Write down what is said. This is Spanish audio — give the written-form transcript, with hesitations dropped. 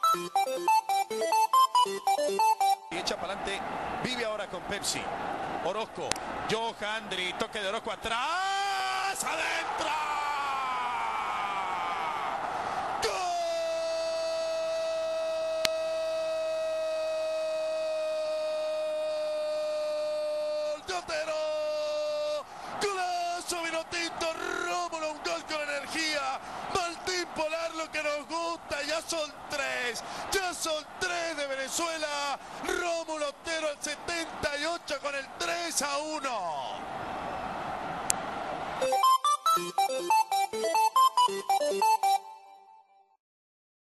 Y echa para adelante, vive ahora con Pepsi. Orozco, Johandri, toque de Orozco atrás, adentro. ¡Gol de Otero! ¡Golazo Vinotinto! Rómulo, un gol con energía. Martín Polar, lo que nos gusta. Ya son tres de Venezuela. Rómulo Otero al 78 con el 3-1.